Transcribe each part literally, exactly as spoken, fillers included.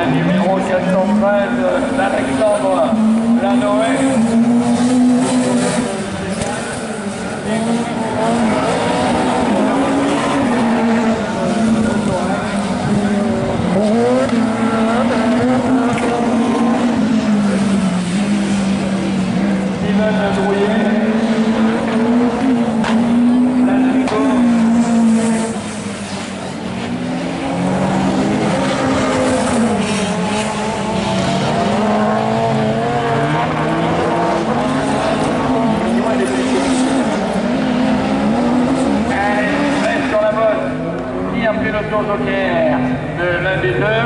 la numéro quatre cent treize d'Alexandre Lanoé. Steven Drouillet. Joker de l'un des deux.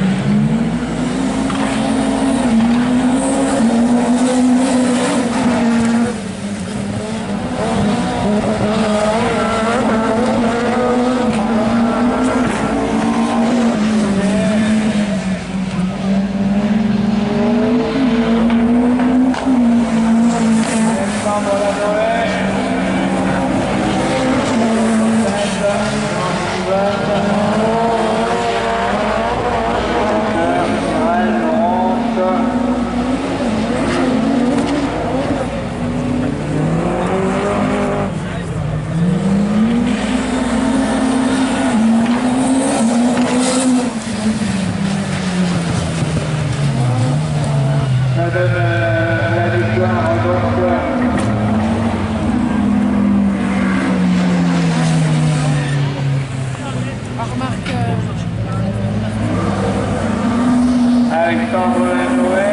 Alexandre Lanoé.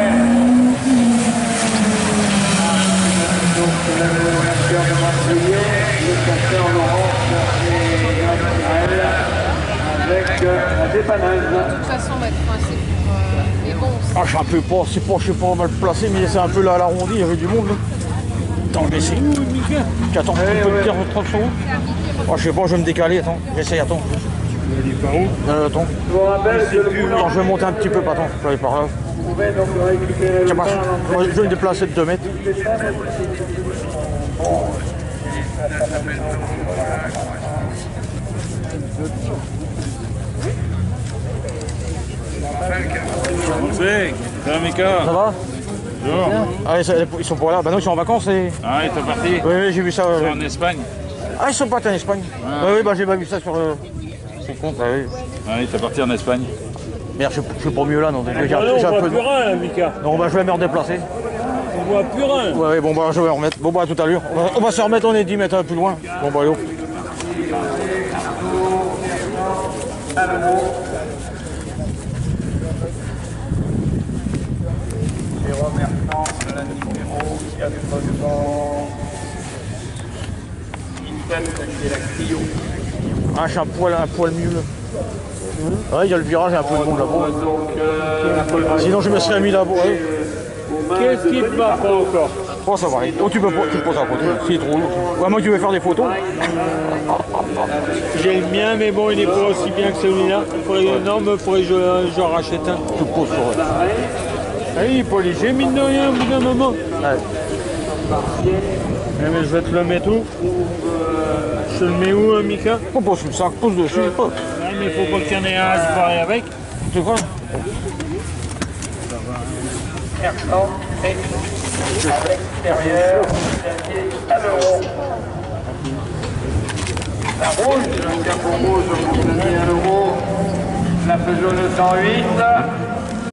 Donc le vainqueur de Marseillais, le capteur Laurence et Gabriel avec la dépanneuse. De toute façon, on va être coincé pour euh, les bons. Ah, je suis un peu pas, c'est pas, je sais pas mal placé, mais c'est un peu là à l'arrondi, il y avait du monde là. Attends, mais c'est où, Mika? Attends, tu peux me dire trente secondes? Oh, je sais pas, je vais me décaler, attends, j'essaye, attends. Il est par où? Euh, attends. Je vous rappelle que le boulot, Attends, je vais monter un petit peu, attends, je vais aller par là. vous pouvez donc récupérer Ça le marche. pain. Moi, je vais me déplacer de deux mètres. C'est ça va, Mika? Ça va? Bonjour. Ah, ils sont pas là, bah non, ils sont en vacances et... Ah, ils sont partis? Oui, oui, j'ai vu ça. Ils Ouais. sont en Espagne? Ah, ils sont partis en Espagne. Ah. Oui, oui, bah j'ai pas vu ça sur le... son compte. Ah, oui. Ah, ils sont partis en Espagne. Merde, je, je suis pas mieux là, non. J'ai Ah non, on un voit peu... plus rien, Mika. Non, bah je vais me redéplacer. On voit plus rien. Ouais, ouais, bon, bah je vais en remettre. Bon, bah à tout à l'heure. On va, on va se remettre, on est dix mètres plus loin. Bon, bah allô. Jérôme Mertant, la numéro quatre cents dix-sept, c'est la Clio. Ah, je suis un poil, un poil mieux là. Ouais, il y a le virage et un peu de monde là-bas. Donc, euh, Sinon, je me serais mis là-bas. Ouais. Qu'est-ce qui te va pas encore? Oh, ça va aller. Oh, tu peux pas, tu te poses à côté. C'est trop lourd. Ouais, moi, tu veux faire des photos? J'ai le mien, mais bon, il n'est pas aussi bien que celui-là. Non, mais il faudrait que je- j'en rachète un. Tu te poses sur. Ah oui, il est pas léger, mine de rien, au bout d'un moment. Ouais. Eh, mais je vais te le mettre où? Je te le mets où, hein, Mika? On pose sur le sac, pose dessus. Ouais, mais il faut pas qu'il y en ait un à se barrer avec. C'est quoi? Mertant et à l'extérieur, à l'euro. La rouge, le capot rouge, vous donnez un euro. La Peugeot deux cent huit.